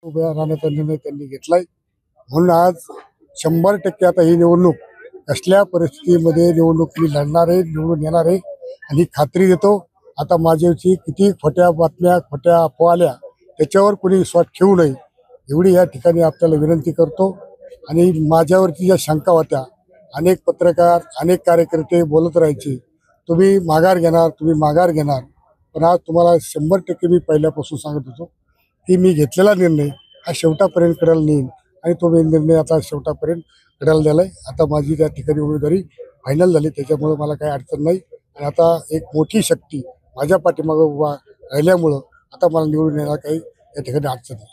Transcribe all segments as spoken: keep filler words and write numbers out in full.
उभ्या राहण्याचा निर्णय त्यांनी घेतलाय। म्हणून आज शंभर टक्के आता ही निवडणूक कसल्या परिस्थितीमध्ये निवडणूक मी लढणार आहे, निवडून येणार आहे आणि खात्री देतो आता माझ्याची किती खोट्या बातम्या खोट्या अफवा आल्या त्याच्यावर कोणी विश्वास ठेवू नये एवढी या ठिकाणी आपल्याला विनंती करतो। आणि माझ्यावरती ज्या शंका होत्या अनेक पत्रकार अनेक कार्यकर्ते बोलत राहायचे तुम्ही माघार घेणार तुम्ही माघार घेणार, पण आज तुम्हाला शंभर टक्के मी पहिल्यापासून सांगत होतो की मी घेतलेला निर्णय हा शेवटापर्यंत कडेला नेईन आणि तो निर्णय आता शेवटापर्यंत कडेला दिलाय। आता माझी त्या ठिकाणी उमेदवारी फायनल झाली, त्याच्यामुळे मला काही अडचण नाही आणि आता एक मोठी शक्ती माझ्या पाठीमागे उभा राहिल्यामुळं आता मला निवडून येण्याला काही या ठिकाणी अडचण नाही।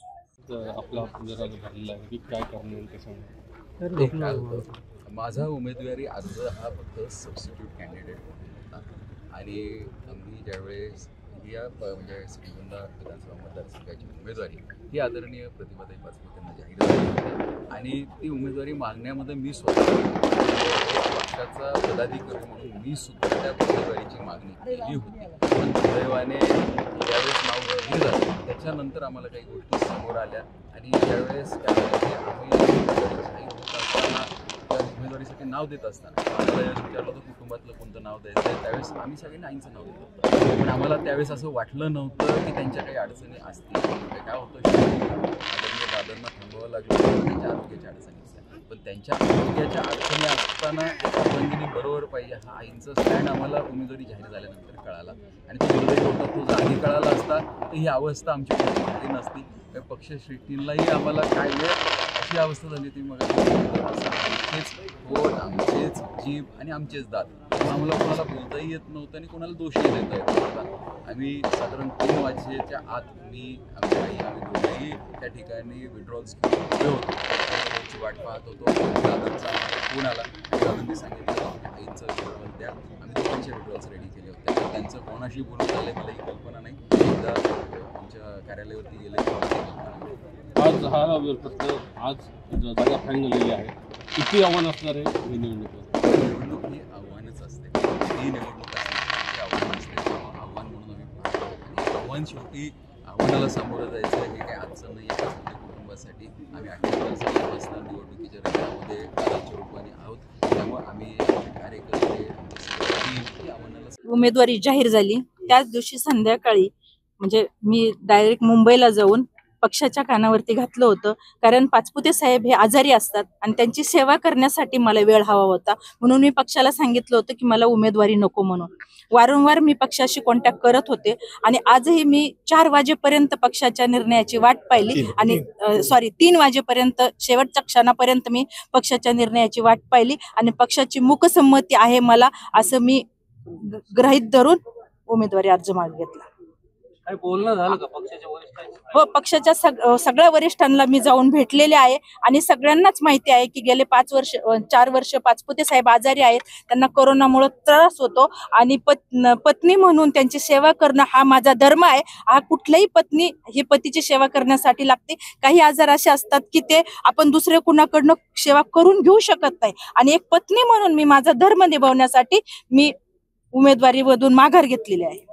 माझा उमेदवारी अर्ज हा फक्त सबस्टिट्यूट कॅन्डिडेट होता आणि आम्ही ज्यावेळेस या म्हणजे श्रीगोंदा विधानसभा मतदारसंघाची उमेदवारी ही आदरणीय प्रतिभाताई पाचपुते यांना जाहीर झाली आणि ती उमेदवारी मागण्यामध्ये मी स्वतः पक्षाचा पदाधिकारी म्हणून मी सुद्धा त्या उमेदवारीची मागणी केली होती, पण दुर्दैवाने ज्यावेळेस नाव जाहीर झालं त्याच्यानंतर आम्हाला काही गोष्टी समोर आल्या आणि ज्यावेळेस त्यावेळेस आम्ही जाहीर होत असताना त्या उमेदवारीसाठी नाव देत असताना आम्हाला विचारलं होतं कुटुंबातलं कोणतं नाव द्यायचं आहे, त्यावेळेस आम्ही सगळ्यांनी आईंचं नाव देत होतो, पण आम्हाला त्यावेळेस असं वाटलं नव्हतं की त्यांच्या काही अडचणी असतील। काय होतं आदरणीय दादांना थांबवावं लागलं त्यांच्या आरोग्याच्या अडचणी असतात, पण त्यांच्या आरोग्याच्या अडचणी असताना बंदिनी बरोबर पाहिजे हा आईंचं स्टँड आम्हाला उमेदवारी जाहीर झाल्यानंतर कळाला आणि तो निर्णय होता तो जर आधी कळाला असता तर ही अवस्था आमची झाली नसती। पक्ष श्रेष्ठींनाही आम्हाला काय वेळ अशी अवस्था झाली होती मग आमचेच पोट आमचेच जीभ आणि आमचेच दात आम्हाला कोणाला बोलताही येत नव्हतं आणि कोणाला दोषही देता येत नव्हता। आम्ही साधारण तीन वाजेच्या आत मी आमची आई आम्ही दोघेही त्या ठिकाणी विड्रॉल्स घेऊन होतो, त्याची वाट पाहत होतो। दादांचा फोन आला, दादांनी सांगितलं आईचं विड्रॉल द्या, आम्ही दोघांचे विड्रॉल्स रेडी केले होते। त्यांचं कोणाशी बोलून झालं मला ही कल्पना नाही, एकदा आमच्या कार्यालयावरती गेले। आज हा फक्त आज जागा फाईन झालेली आहे, किती आव्हान असणार आहे ही निवडणूक? निवडणूक ही आव्हानच असते, ही निवडणूक असते आव्हान असते, आव्हान म्हणून आम्ही पाहतो। आव्हान शेवटी आव्हानाला सामोरं जायचं हे काही अडचण नाही आहे कुटुंबासाठी। आम्ही अठ्ठेचाळीस वाजता निवडणुकीच्या रंगामध्ये काळाच्या रूपाने आहोत, त्यामुळे आम्ही कार्यकर्ते आव्हानाला उमेदवारी जाहीर झाली त्याच दिवशी संध्याकाळी म्हणजे मी डायरेक्ट मुंबईला जाऊन पक्षाच्या कानावरती घातलं होतं, कारण पाचपुते साहेब हे आजारी असतात आणि त्यांची सेवा करण्यासाठी मला वेळ हवा होता, म्हणून मी पक्षाला सांगितलं होतं की मला उमेदवारी नको म्हणून। वारंवार मी पक्षाशी कॉन्टॅक्ट करत होते आणि आजही मी चार वाजेपर्यंत पक्षाच्या निर्णयाची वाट पाहिली आणि सॉरी तीन वाजेपर्यंत शेवटच्या क्षणापर्यंत मी पक्षाच्या निर्णयाची वाट पाहिली आणि पक्षाची मूकसंमती आहे मला असं मी गृहीत धरून उमेदवारी अर्ज मागे घेतला। काय बोलणं झालं का पक्षाच्या वरिष्ठांशी? हो, पक्षाच्या सग सगळ्या वरिष्ठांना मी जाऊन भेटलेले आहे आणि सगळ्यांनाच माहिती आहे की गेले पाच वर्ष चार वर्ष पाचपुते साहेब आजारी आहेत, त्यांना कोरोनामुळे त्रास होतो आणि पत् पत्नी म्हणून त्यांची सेवा करणं हा माझा धर्म आहे। हा कुठल्याही पत्नी ही पतीची सेवा करण्यासाठी लागते, काही आजार असे असतात की ते आपण दुसऱ्या कुणाकडनं सेवा करून घेऊ शकत नाही आणि एक पत्नी म्हणून मी माझा धर्म निभावण्यासाठी मी उमेदवारीमधून माघार घेतलेली आहे।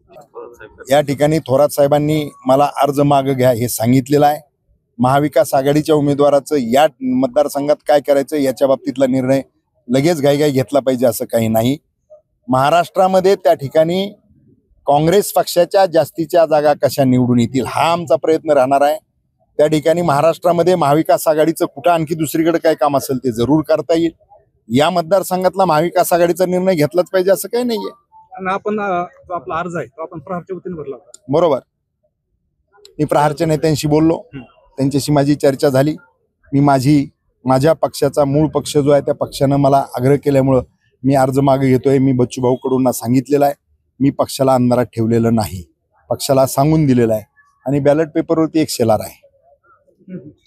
या ठिकाणी थोरात साहेबांनी मला अर्ज मागे घ्या हे सांगितलेलं आहे। महाविकास आघाडीच्या उमेदवाराचं या मतदारसंघात काय करायचं याच्या बाबतीतला निर्णय लगेच घाईघाई घेतला पाहिजे असं काही नाही। महाराष्ट्रामध्ये त्या ठिकाणी काँग्रेस पक्षाच्या जास्तीच्या जागा कशा निवडून येतील हा आमचा प्रयत्न राहणार आहे। त्या ठिकाणी महाराष्ट्रामध्ये महाविकास आघाडीचं कुठं आणखी दुसरीकडे काय काम असेल ते जरूर करता येईल। या मतदारसंघातला महाविकास आघाडीचा निर्णय घेतलाच पाहिजे असं काही नाहीये। आणि आपण जो आपला अर्ज आहे तो आपण प्रहारच्या वतीने भरला होता बरोबर। मी प्रहारच्या नेत्यांशी बोललो, त्यांच्याशी माझी चर्चा झाली। मी माझी माझ्या पक्षाचा मूळ पक्ष जो आहे त्या पक्षानं मला आग्रह केल्यामुळं मी अर्ज मागे घेतोय। मी बच्चू भाऊ कडून सांगितलेलं आहे, मी पक्षाला अंधारात ठेवलेलं नाही, पक्षाला सांगून दिलेलं आहे आणि बॅलेट पेपरवरती एक शेलार आहे।